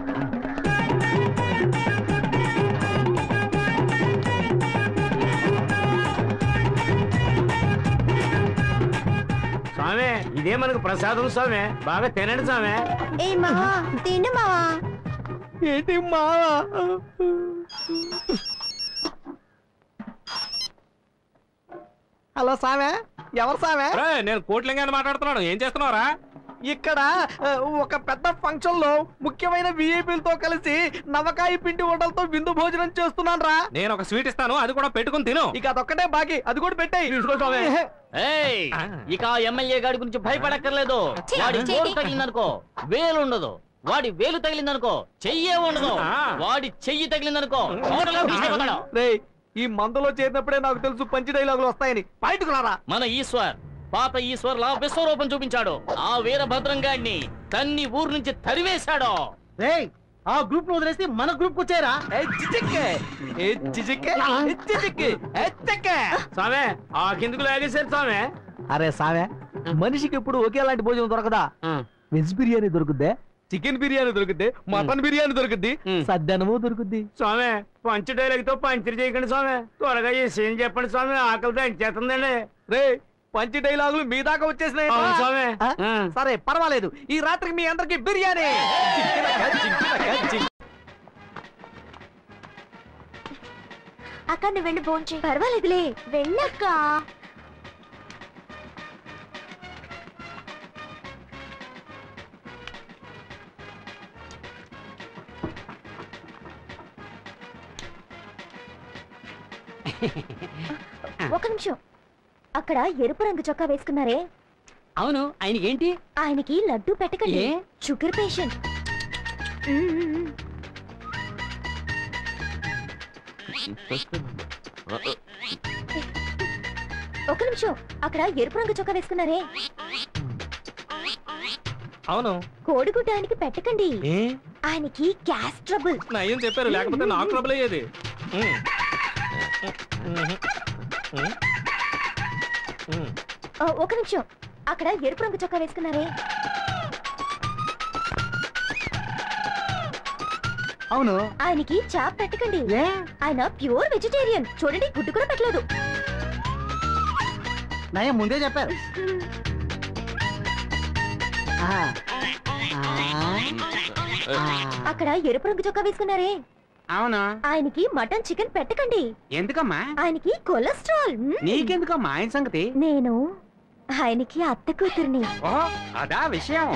స్వామి ఇదే మనకు ప్రసాదం స్వామి, బాగా తినండి స్వామి. ఏ మావా తిను మావా. ఏంటి మావా? హలో సామే, ఎవరు సామే? నేను కోట్లింగాన్ని మాట్లాడుతున్నాను. ఏం చేస్తున్నావురా? ఇక్కడ ఒక పెద్ద ఫంక్షన్ లో ముఖ్యమైన విఐపీలతో కలిసి నవకాయ పిండి వంటలతో విందు భోజనం చేస్తున్నాను రా. నేను ఒక స్వీట్ ఇస్తాను, అది కూడా పెట్టుకుని తిను. ఇక అదొక్కటే బాకీ, అది కూడా పెట్టాయి. ఇక ఎమ్మెల్యే గారి గురించి భయపడక్కర్లేదు. వాడి గోరు తగిలిందనుకో వేలు ఉండదు, వాడి వేలు తగిలిందనుకో చెయ్యే ఉండదు, వాడి చెయ్యి తగిలిందనుకో. ఈ మందులో చేరినప్పుడే నాకు తెలుసు పంచి డైలాగులు వస్తాయని. బయటకు రారా. మన ఈశ్వర్ పాత ఈశ్వర్ లా విశ్వరూపం చూపించాడు. ఆ వీరభద్రం గాడిని తన్ని ఊరు నుంచి తరివేశాడు. ఆ గ్రూప్ వదిలేసి మన గ్రూప్ వచ్చారా? స్వామి ఆ కిందకు లాగేశారు స్వామి. అరే సామే, మనిషికి ఎప్పుడు ఒకేలాంటి భోజనం దొరకదా? వెజ్ బిర్యానీ దొరుకుద్దే, చికెన్ బిర్యానీ దొరుకుద్ది, మటన్ బిర్యానీ దొరుకుద్ది, సద్దనము దొరుకుద్ది. స్వామి పంచ డైలాగ్ తో పంచర్ చేయకండి స్వామి, త్వరగా చేసి చెప్పండి స్వామి, ఆకలితో ఎంచేస్తుందండి. రే పంచి డైలాగులు మీ దాకా వచ్చేసినాయి స్వామి. సరే పర్వాలేదు, ఈ రాత్రికి మీ అందరికి బిర్యానీ. అక్క నువ్వు వెళ్ళి భోంచే. పర్వాలేదులే వెళ్ళక్క. ఒక నిమిషం, అక్కడ ఎరుపు రంగు చొక్కా వేసుకున్నారే? అవును, ఆయనకి ఏంటి? ఆయనకి లడ్డు పెట్టకండి, షుగర్ పేషెంట్. ఒక నిమిషం, అక్కడ ఎరుపు రంగు చొక్కా వేసుకున్నారే? అవును. కోడిగుడ్డ ఆయనకి పెట్టకండి, ఆయనకి గ్యాస్ ట్రబుల్. ఏం చెప్పారు, లేకపోతే నాకు ట్రబుల్ అయ్యేది. ఒక నిమిషం, అక్కడ ఎరుపు రంగు చొక్కా వేసుకున్నారే? అవును. ఆయనకి చాప్ పెట్టకండి, ఆయన ప్యూర్ వెజిటేరియన్. చూడండి గుడ్డు కూడా పెట్టలేదు. నయం ముందే చెప్పారు. అక్కడ ఎరుపు రంగు చొక్కా వేసుకున్నారే? అవునా. ఆయనకి మటన్ చికెన్ పెట్టకండి. ఎందుకమ్మా? ఆయనకి కొలెస్ట్రాల్. నీకెందుకమ్మా ఆయన సంగతి? నేను ఆయనకి అత్త కూతుర్ని. అదా విషయం.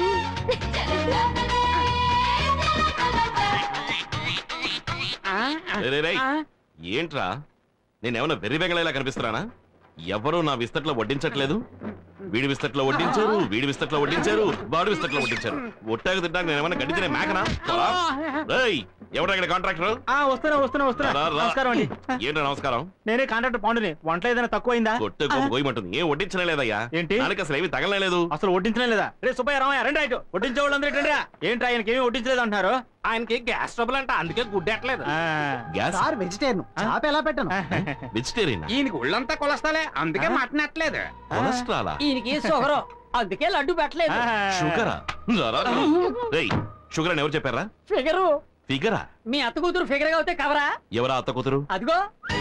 ఏంట్రా, నేనేమన్నా వెర్రి బెంగళలా కనిపిస్తున్నానా? ఎవరు నా విస్తట్లో వడ్డించట్లేదు. వీడి విస్తట్లో వడ్డించారు, వీడి విస్తట్లో వడ్డించారు, వాడి విస్తట్లో వడ్డించారు. ఒట్టాకు తింటాక నేనేమన్నా గడ్డి తినే మేకనా? ఎవరా ఇక్కడ కాంట్రాక్టర్? నమస్కారం అండి. ఏంటో నమస్కారం. నేనే కాంట్రాక్టర్ పాండుని. వంట ఏదైనా తక్కువైందా? కొట్టే గోయమంటుంది. ఏం వడ్డించనే లేదయ్యా. ఏంటి? దానికి అసలు ఏమి తగలలేదు. అసలు వడ్డించనే లేదా? రే సుబ్బయ్య రామయ్య రండి. అయితే వడ్డించే వాళ్ళందరూ ఏంటి ఆయనకి ఏమి వడ్డించలేదు అంటున్నారు? ఆయనకి గ్యాస్ ట్రబుల్ అంట, అందుకే గుడ్డెట్లేదు. గ్యాస్ వెజిటేరియన్ చాప ఎలా పెట్టను? వెజిటేరియన్. ఈయనకి ఒళ్ళంతా కొలెస్ట్రాలే, అందుకే మటన్ ఎట్లేదు. కొలెస్ట్రాలా? ఈయనకి షుగర్, అందుకే లడ్డు పెట్టలేదు. షుగరా? షుగర్ అని ఎవరు చెప్పారా? ఫిగరు. ఫిగరా? మీ అత్త కూతురు ఫిగర్ గా అవుతే కవరా? ఎవరా అత్త కూతురు? అదిగో.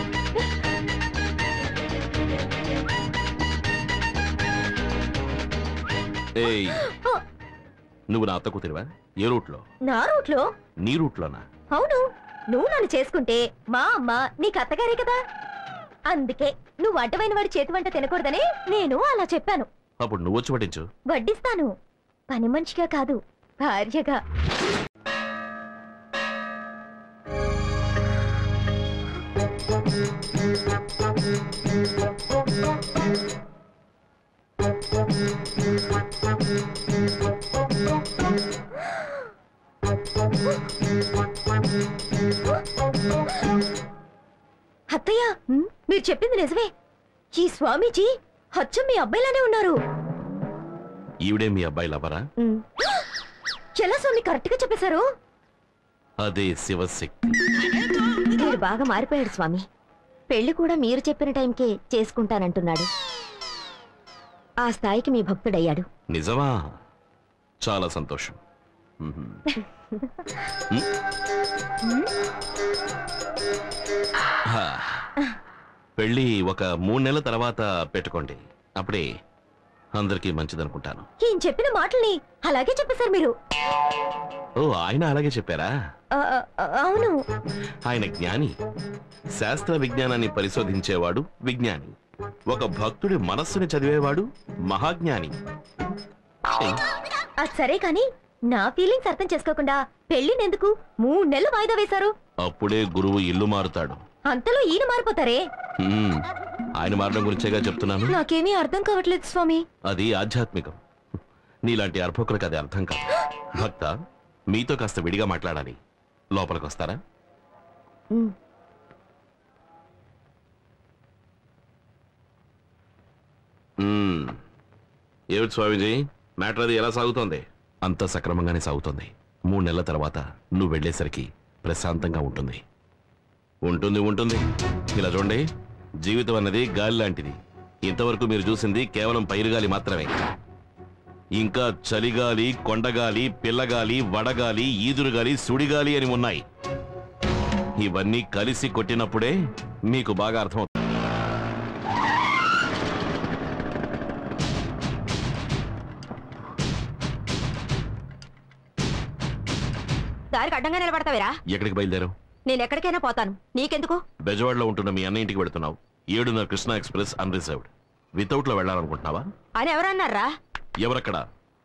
ఏయ్, నువ్వు నా అత్త కూతురువా? ఏ రూట్ లో? నా రూట్ లో. నీ రూట్ లోనా? అవును. నువ్వు నన్ను చేసుకుంటే మా అమ్మ నీకు అత్తగారే కదా, అందుకే నువ్వు అడ్డమైన వాడి చేతి వంట తినకూడదని నేను అలా చెప్పాను. అప్పుడు నువ్వు వచ్చి పట్టించు. వడ్డిస్తాను, పని మనిషిగా కాదు, భార్యగా. అత్తయ్య, మీరు చెప్పింది నిజమే. ఈ స్వామీజీ అచ్చం మీ అబ్బాయిలానే ఉన్నారు. ఈవిడే మీ అబ్బాయి లవరా? ఎలా స్వామి కరెక్ట్ గా చెప్పేశారు? అదే శివశక్తి. మీరు బాగా మారిపోయాడు స్వామి. పెళ్లి కూడా మీరు చెప్పిన టైంకే చేసుకుంటానంటున్నాడు. ఆ స్థాయికి మీ భక్తుడయ్యాడు. నిజమా? చాలా సంతోషం. పెళ్ళి ఒక 3 నెలల తర్వాత పెట్టుకోండి, అప్పుడే అందరికీ మంచిదనుకుంటాను. ఏం చెప్పిన మాటల్ని అలాగే చెప్పేశారు మీరు. ఓ, ఆయన అలాగే చెప్పారా? అవును. ఆయన జ్ఞాని, శాస్త్ర విజ్ఞానాన్ని పరిశోధించేవాడు విజ్ఞాని, ఒక భక్తుడి మనస్సుని చదివేవాడు మహాజ్ఞాని. అది సరే కాని నా ఫీలింగ్స్ అర్థం చేసుకోకుండా పెళ్లినెందుకు 3 నెలలు వాయిదా వేశారు? అప్పుడే గురువు ఇల్లు మారుతాడు. అంతలో ఈయన మారిపోతారే? ఆయన మారడం గురించేగా చెప్తున్నాను. నాకేమీ అర్థం కావట్లేదు స్వామి. అది ఆధ్యాత్మికం. నీలాంటి అర్భకులకు అది అర్థం కాదు. భక్త, మీతో కాస్త విడిగా మాట్లాడాలి, లోపలికి వస్తారా? ఏమిటి స్వామీజీ, మ్యాటర్ అది ఎలా సాగుతోంది? అంత సక్రమంగానే సాగుతోంది. 3 నెలల తర్వాత నువ్వు వెళ్ళేసరికి ప్రశాంతంగా ఉంటుంది. ఉంటుంది ఉంటుంది. ఇలా చూడండి, జీవితం అన్నది గాలి లాంటిది. ఇంతవరకు మీరు చూసింది కేవలం పైరుగాలి మాత్రమే. ఇంకా చలిగాలి, కొండగాలి, పిల్లగాలి, వడగాలి, ఈదురుగాలి, సుడిగాలి అని ఉన్నాయి. ఇవన్నీ కలిసి కొట్టినప్పుడే మీకు బాగా అర్థమవుతుంది. దారికి అడ్డంగా నిలబడతావేరా? ఎక్కడికి బయలుదేరావు? నేను ఎక్కడికైనా పోతాను, నీకెందుకు? బెజవాడలో ఉంటున్న మీ అన్న ఇంటికి వెళుతున్నావు. 7:30 కృష్ణా ఎక్స్ప్రెస్ అన్రిజర్వ్డ్. వితౌట్ లో వెళ్ళాలనుకుంటున్నావా? అని ఎవరన్నారా? ఎవరక్కడ?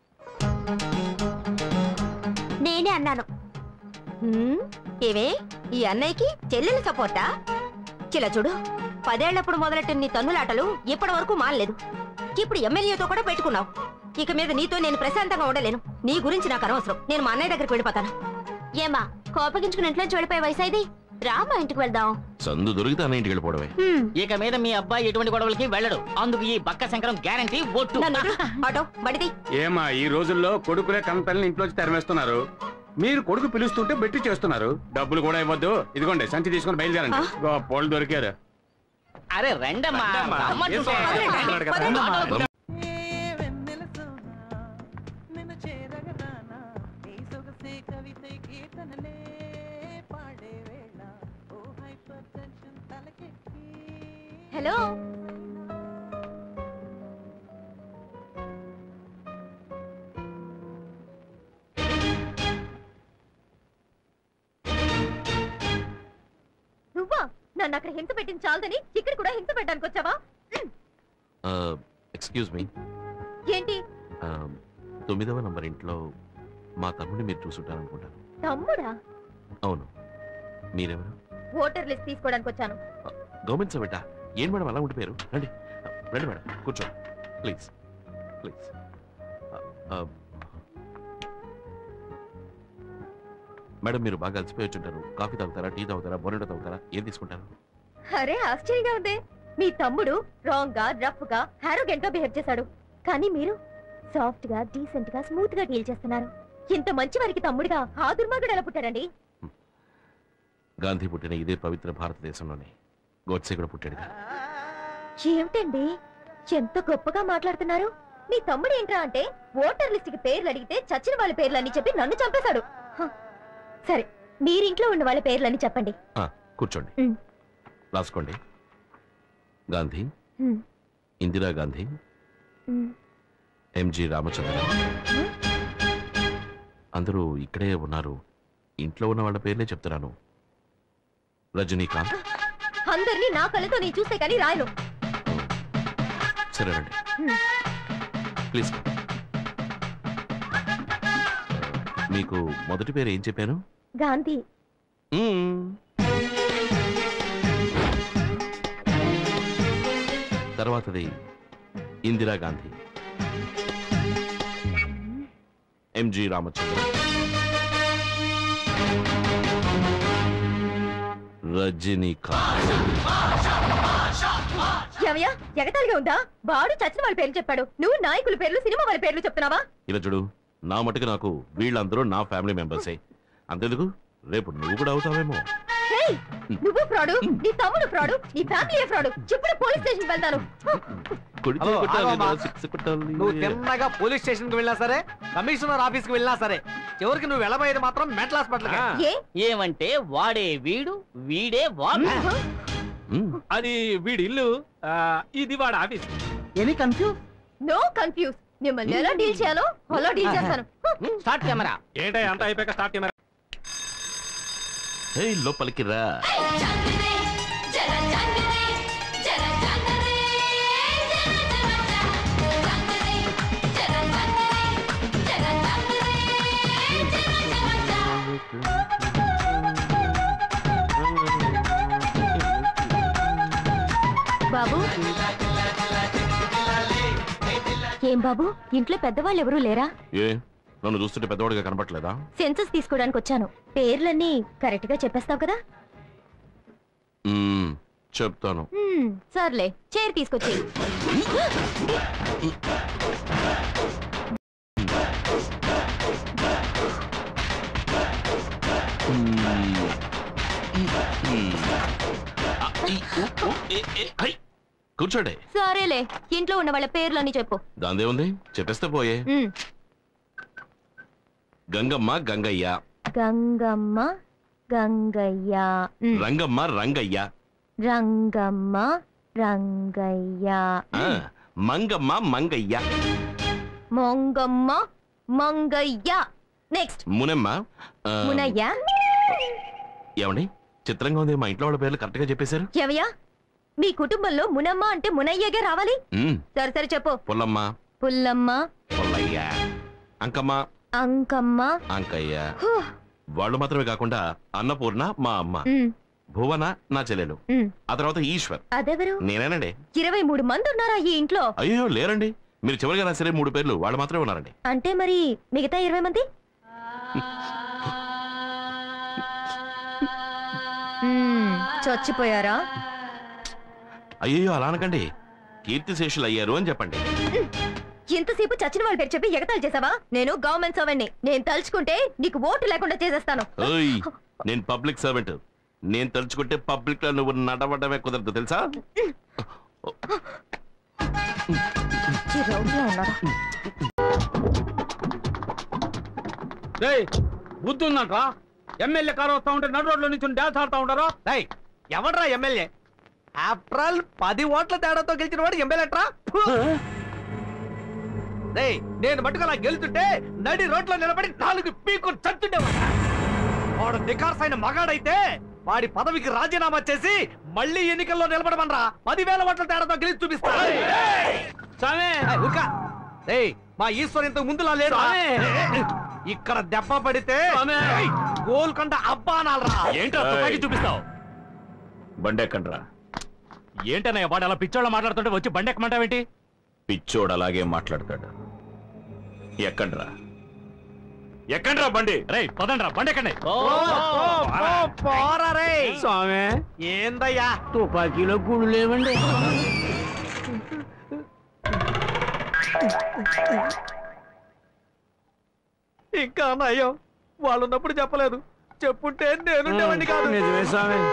నేనే అన్నాను. ఏవే, ఈ అన్నయ్యకి చెల్లెలు సపోర్టా? చిలా చూడు, 10 ఏళ్లప్పుడు మొదలెట్టిన నీ తన్నులాటలు ఇప్పటి వరకు మానలేదు. ఇప్పుడు ఎమ్మెల్యేతో కూడా పెట్టుకున్నావు. ఇక మీద నీతో నేను ప్రశాంతంగా ఉండలేను. నీ గురించి నాకు అనవసరం. నేను మా అన్నయ్య దగ్గరికి వెళ్ళిపోతాను. ఏమా, కోపగించుకుని ఇంట్లోంచి వెళ్ళిపోయే వయసు ఇది? రామా, ఇంటికి వెళ్దాం. సందు దొరికితే అన్న ఇంటికి వెళ్ళిపోవడమే. ఇక మీద మీ అబ్బాయి ఎటువంటి గొడవలకి వెళ్ళడు. అందుకు ఈ బక్క శంకరం గ్యారంటీ ఒట్టు. ఆటో బడిది. ఏమా, ఈ రోజుల్లో కొడుకులే కంపెనీని ఇంట్లోంచి తరిమేస్తున్నారు. మీరు కొడుకు పిలుస్తుంటే బెట్టి చేస్తున్నారు. డబ్బులు కూడా ఇవ్వద్దు. ఇదిగోండి, సంచి తీసుకుని బయలుదేరండి. గొప్పోళ్ళు దొరికారు. అరే రండమ్మా. హలో, నువ్వా? నన్ను అక్కడ హింస పెట్టింది చాలదని ఇక్కడ కూడా హింస పెట్టడానికి వచ్చావా? Excuse me. ఏంటి? 9వ నంబర్ ఇంట్లో మా తమ్ముడిని మీరు చూసుంటారనుకుంటాను. తమ్ముడా? అవును. మీరెవరు? ఓటర్ లిస్ట్ తీసుకోవడానికి వచ్చాను. గవర్నమెంట్ సర్వెంటా? ఏం మేడం అలా ఉండిపోయారు? రండి రండి మేడం, కూర్చోండి ప్లీజ్ ప్లీజ్. మేడం, మీరు బాగా అలసిపోయి వచ్చుంటారు. కాఫీ తాగుతారా, టీ తాగుతారా, బొనెటో తాగుతారా? ఏం తీసుకుంటారు? అరే, ఆశ్చర్యంగా ఉంది. మీ తమ్ముడు రాంగ్ గా, రఫ్ గా, హారోగెంట్ గా బిహేవ్ చేశాడు. కానీ మీరు సాఫ్ట్ గా, డీసెంట్ గా, స్మూత్ గా డీల్ చేస్తున్నారు. ఇంత మంచి వారికి తమ్ముడిగా ఆ దుర్మార్గుడు ఎలా పుట్టాడండి? గాంధీ పుట్టిన ఇదే పవిత్ర భారతదేశంలోనే గోడ్సే కూడా పుట్టాడు. ఏమిటండి ఎంత గొప్పగా మాట్లాడుతున్నారు? మీ తమ్ముడు ఏంట్రా అంటే ఓటర్ లిస్ట్ కి పేర్లు అడిగితే చచ్చిన వాళ్ళ పేర్లని చెప్పి నన్ను చంపేశాడు. సరే, మీరింట్లో ఉన్న వాళ్ళ పేర్లని చెప్పండి. కూర్చోండి, రాసుకోండి. గాంధీ, ఇందిరా గాంధీ, ఎంజి రామచంద్ర. అందరూ ఇక్కడే ఉన్నారు. ఇంట్లో ఉన్న వాళ్ళ పేర్లే చెప్తున్నాను. రజనీకాంత్. అందరినీ నా కళ్ళతో నేను చూస్తే కానీ రాయను. సరేనండి, ప్లీజ్. మీకు మొదటి పేరు ఏం చెప్పాను? గాంధీ. తర్వాతది ఇందిరా గాంధీ, ఎంజి రామచంద్ర, రజనీకాంత్. ఏమయ్యా, ఎగతాళిగా ఉందా? వాడు చచ్చిన వాళ్ళ పేర్లు చెప్పాడు, నువ్వు నాయకుల పేర్లు, సినిమా వాళ్ళ పేర్లు చెప్తున్నావా? ఇలా చూడు, నా మటుకు నాకు వీళ్ళందరూ నా ఫ్యామిలీ మెంబర్సే. అంతెందుకు, రేపు నువ్వు కూడా అవుతావేమో. ఏయ్, నువ్వు ఫ్రాడు, నీ తమ్ముడు ఫ్రాడు, నీ ఫ్యామిలీ ఫ్రాడు. ఇప్పుడు పోలీస్ స్టేషన్ వెళ్తాను. కొడితే హలో, కొట్టాలి, ఆగమ్మా. సిక్స్ కొట్టాలి. నువ్వు తిన్నగా పోలీస్ స్టేషన్ కి వెళ్ళినా సరే, కమిషనర్ ఆఫీస్ కి వెళ్ళినా సరే, చివరికి నువ్వు వెళ్ళబోయేది మాత్రం మెంటల్ హాస్పిటల్. ఏ ఏమంటే వాడే వీడు, వీడే వాడు. మ్మ్. అది వీడి ఇల్లు, ఇది వాడి office. Any confuse? No confuse. మిమ్మల్ని ఎలా డీల్ చేయాలో అలా డీల్ చేస్తాను. Start camera. ఏంటో అంత అయిపోయాక స్టార్ట్ కెమెరా. ఏయ్, లోపలికి రా. బాబు, ఏం బాబు, ఇంట్లో పెద్దవాళ్ళు ఎవరూ లేరా? ఏ నన్ను చూస్తుంటే పెద్దవాడిగా కనపట్లేదా? సెన్సస్ తీసుకోవడానికి వచ్చాను. పేర్లన్నీ కరెక్ట్ గా చెప్పేస్తావు కదా? మ్మ్, చెప్తాను. సర్లే, చైర్ తీసుకొచ్చి. కూర్చోండి. సరేలే, ఇంట్లో ఉన్న వాళ్ళ పేర్లన్నీ చెప్పు. దాందే ఉంది, చెప్పేస్తే పోయే. మ్మ్. గంగమ్మ గంగయ్య, గంగమ్మ గంగయ్య, రంగమ్మ రంగయ్య, రంగమ్మ రంగయ్య, ఆ, మంగమ్మ మంగయ్య, మొంగమ్మ మంగయ్య. నెక్స్ట్ మునమ్మ. మునయ్య. ఏమండి, చిత్రంగా ఉంది, మా ఇంట్లో వాళ్ళ పేర్లు కరెక్ట్ గా చెప్పేశారు. ఎవయ్యా, మీ కుటుంబంలో మునమ్మ అంటే మునయ్యగా రావాలి. మ్మ్, సరే సరే చెప్పు. పుల్లమ్మ, పుల్లమ్మ, పుల్లయ్య, అంకమ్మ, అంకమ్మ. అంకయ్య. హూ. వాళ్ళు మాత్రమే కాకుండా అన్నపూర్ణ మా అమ్మ, మ్, భువన నా చెల్లెలు, మ్. ఆ తర్వాత ఈశ్వర్ అదెవరు? నేనేనండి. 23 మంది ఉన్నారా ఈ ఇంట్లో? అయ్యో లేరండి, మీరు చివరిగా రాసరే 3 పేర్లు వాళ్ళు మాత్రమే ఉన్నారండి. అంటే మరి మిగతా 20 మంది? చచ్చిపోయారా? అయ్యో అలా అనకండి, కీర్తిశేషులు అయ్యారు అని చెప్పండి. ఇంతసేపు చచ్చిన వాళ్ళ పేరు చెప్పి ఎగతాళి చేసావా? నేను గవర్నమెంట్ సర్వెంట్ని. నేను తలుచుకుంటే నీకు ఓటు లేకుండా చేసేస్తాను. ఓయ్, నేను పబ్లిక్ సర్వెంట్. నేను తలుచుకుంటే పబ్లిక్ లో నువ్వు నడవడమే కుదరదు తెలుసా? ఈ రౌడీలా ఉన్నారా? బుద్ధి ఉందంట్రా. ఎమ్మెల్యే కారు వస్తా ఉంటే నడు రోడ్లో నుంచి డాన్స్ ఆడుతా ఉంటారా? ఎవడ్రా ఎమ్మెల్యే? ఆఫ్టర్ ఆల్ 10 ఓట్ల తేడాతో గెలిచిన వాడు ఎమ్మెల్యేట్రా. నేను మట్టుకు అలా గెలుతుంటే నడి రోడ్లో నిలబడి 4 పీకు చచ్చుండేవాడు. వాడు నికార్సైన మగాడైతే వాడి పదవికి రాజీనామా చేసి మళ్ళీ ఎన్నికల్లో నిలబడమనరా. 10,000 ఓట్ల తేడాతో గెలిచి చూపిస్తా. మా ఈశ్వర్ ఇంతకు ముందులా లేడు. ఇక్కడ దెబ్బ పడితే గోల్కొండ అబ్బా అనాలరా. ఏంట్రా తుపాకీ చూపిస్తావు? బండెక్కండ్రా. ఏంటన్నయ్య వాడు అలా పిచ్చోళ్ళ మాట్లాడుతుంటే వచ్చి బండెక్కమంటావేంటి? పిచ్చోడు అలాగే మాట్లాడతాడు. ఎక్కండ్రా, ఎక్కండ్రా బండి. రే పదండ్రా, బండెక్కండి. పోరా రే. స్వామి, ఏందయ్యా తుపాకీలో గుళ్ళు లేవండి. ఇంకా నయం, వాళ్ళున్నప్పుడు చెప్పలేదు. చెప్పుంటే నేను కాదు. నిజమే స్వామి.